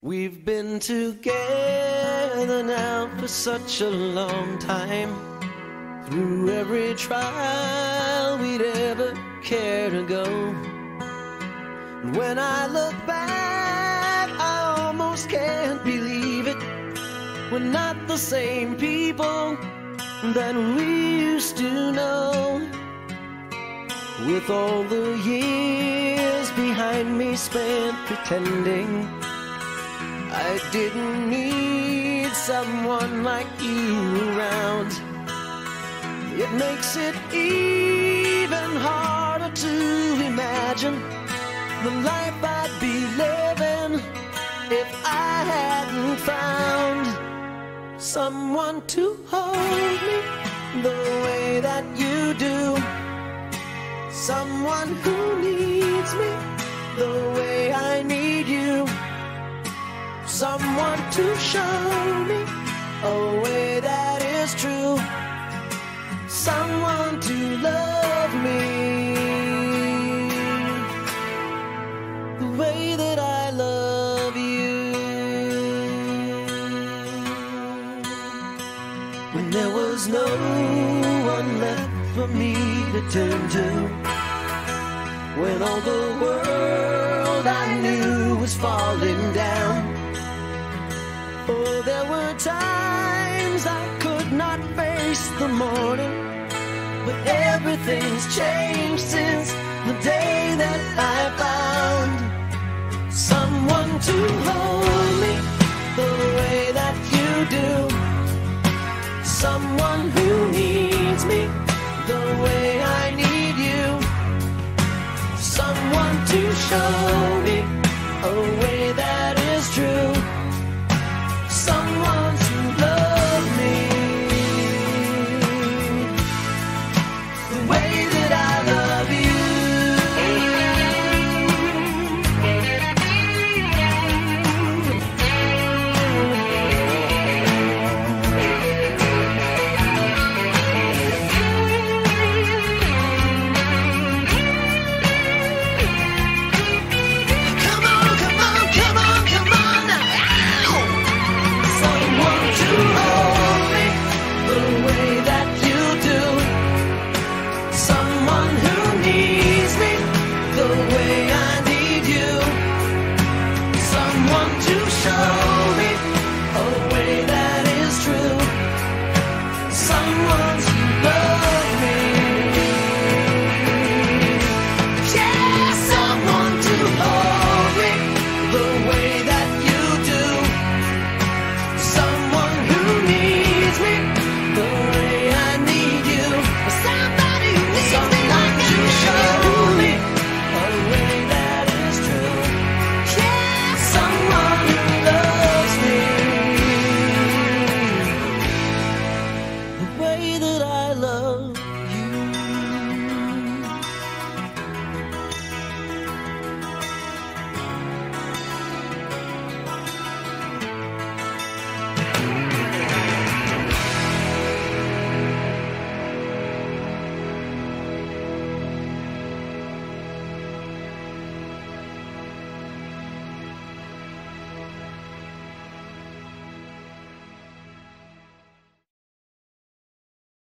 We've been together now for such a long time, through every trial we'd ever care to go. And when I look back, I almost can't believe it. We're not the same people that we used to know. With all the years behind me spent pretending I didn't need someone like you around, it makes it even harder to imagine the life I'd be living if I hadn't found someone to hold me the way that you do, someone who needs me the way I need you, someone to show me a way that is true, someone to love me the way that I love you. When there was no one left for me to turn to, when all the world I knew was falling down. Oh, there were times I could not face the morning, but everything's changed since the day that I found someone to hold me the way that you do, someone who needs me the way I need you, someone to show